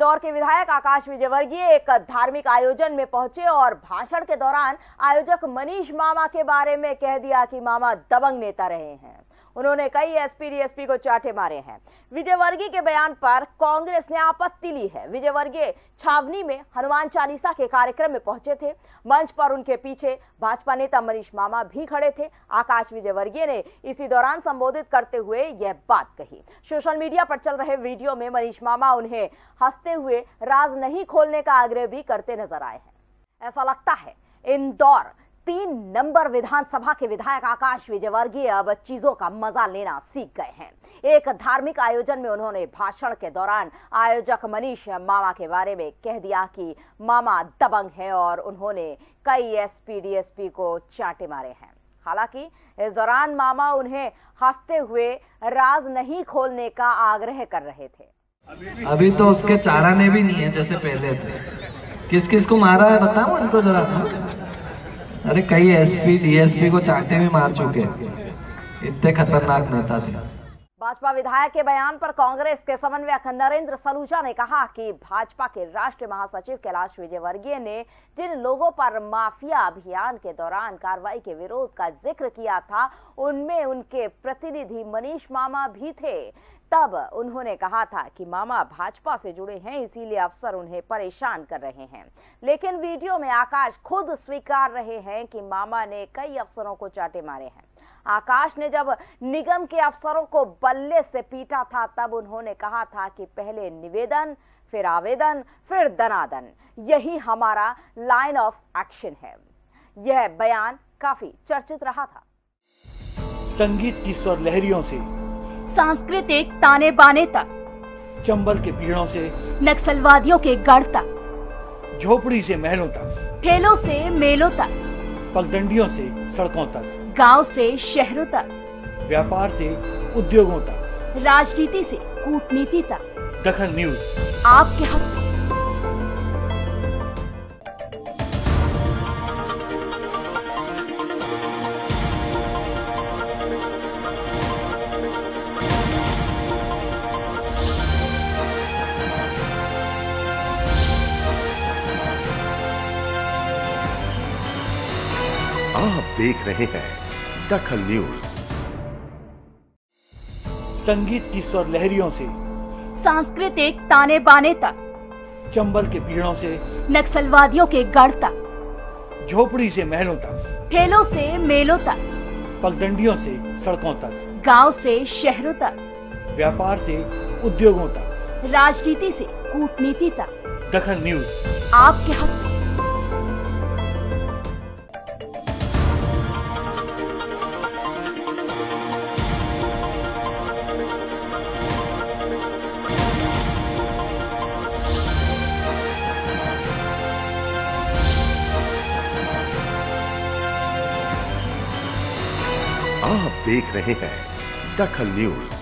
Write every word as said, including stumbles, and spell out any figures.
इंदौर के विधायक आकाश विजयवर्गीय एक धार्मिक आयोजन में पहुंचे और भाषण के दौरान आयोजक मनीष मामा के बारे में कह दिया कि मामा दबंग नेता रहे हैं। उन्होंने कई एसपी डीएसपी को चाटे मारे हैं। विजयवर्गीय के बयान पर कांग्रेस ने आपत्ति ली है। विजयवर्गीय छावनी में हनुमान चालीसा के कार्यक्रम में पहुंचे थे। मंच पर उनके पीछे भाजपा नेता मनीष मामा भी खड़े थे। आकाश विजयवर्गीय ने इसी दौरान संबोधित करते हुए यह बात कही। सोशल मीडिया पर चल रहे वीडियो में मनीष मामा उन्हें हंसते हुए राज नहीं खोलने का आग्रह भी करते नजर आए हैं। ऐसा लगता है इंदौर तीन नंबर विधानसभा के विधायक आकाश विजयवर्गीय अब चीजों का मजा लेना सीख गए हैं। एक धार्मिक आयोजन में उन्होंने भाषण के दौरान आयोजक मनीष मामा के बारे में कह दिया कि मामा दबंग है और उन्होंने कई एसपी डीएसपी को चाटे मारे हैं। हालांकि इस दौरान मामा उन्हें हंसते हुए राज नहीं खोलने का आग्रह कर रहे थे। अभी तो उसके चाराने भी नहीं है जैसे पहले थे। किस किस को मारा है बताओ इनको जरा। अरे कई एसपी डीएसपी को चाटे भी मार चुके, इतने खतरनाक नेता थे। भाजपा विधायक के बयान पर कांग्रेस के समन्वयक नरेंद्र सलूजा ने कहा कि भाजपा के राष्ट्रीय महासचिव कैलाश विजयवर्गीय ने जिन लोगों पर माफिया अभियान के दौरान कार्रवाई के विरोध का जिक्र किया था, उनमें उनके प्रतिनिधि मनीष मामा भी थे। तब उन्होंने कहा था कि मामा भाजपा से जुड़े हैं, इसीलिए अफसर उन्हें परेशान कर रहे हैं। लेकिन वीडियो में आकाश खुद स्वीकार रहे हैं कि मामा ने कई अफसरों को चाटे मारे हैं। आकाश ने जब निगम के अफसरों को बल्ले से पीटा था, तब उन्होंने कहा था कि पहले निवेदन, फिर आवेदन, फिर दनादन, यही हमारा लाइन ऑफ एक्शन है। यह बयान काफी चर्चित रहा था। संगीत की स्वर लहरियों से सांस्कृतिक ताने बाने तक, चंबल के पीड़ों से नक्सलवादियों के गढ़ तक, झोपड़ी से महलों तक, ठेलों से मेलों तक, पगडंडियों से सड़कों तक, गांव से शहरों तक, व्यापार से उद्योगों तक, राजनीति से कूटनीति तक, दखन न्यूज आपके हक में। आप देख रहे हैं दखन न्यूज। संगीत की स्वर लहरियों से सांस्कृतिक ताने बाने तक, चंबल के पीड़ों से नक्सलवादियों के गढ़ तक, झोपड़ी से महलों तक, ठेलों से मेलों तक, पगडंडियों से सड़कों तक, गांव से शहरों तक, व्यापार से उद्योगों तक, राजनीति से कूटनीति तक, दखन न्यूज आपके हक में। आप देख रहे हैं दखन न्यूज।